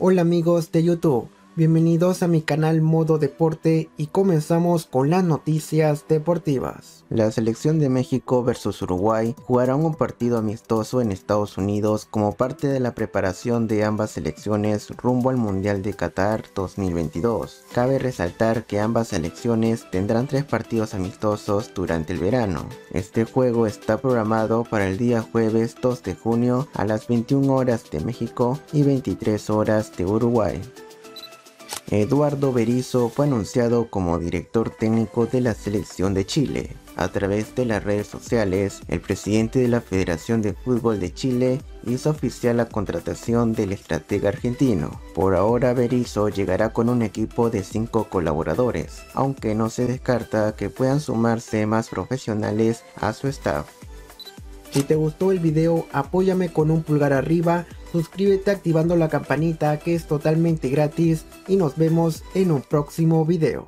Hola amigos de YouTube, bienvenidos a mi canal Modo Deporte y comenzamos con las noticias deportivas. La selección de México vs Uruguay jugará un partido amistoso en Estados Unidos como parte de la preparación de ambas selecciones rumbo al Mundial de Qatar 2022. Cabe resaltar que ambas selecciones tendrán 3 partidos amistosos durante el verano. Este juego está programado para el día jueves 2 de junio a las 21 horas de México y 23 horas de Uruguay. Eduardo Berizzo fue anunciado como director técnico de la selección de Chile. A través de las redes sociales, el presidente de la Federación de Fútbol de Chile hizo oficial la contratación del estratega argentino. Por ahora Berizzo llegará con un equipo de 5 colaboradores, aunque no se descarta que puedan sumarse más profesionales a su staff. Si te gustó el video, apóyame con un pulgar arriba, suscríbete activando la campanita que es totalmente gratis y nos vemos en un próximo video.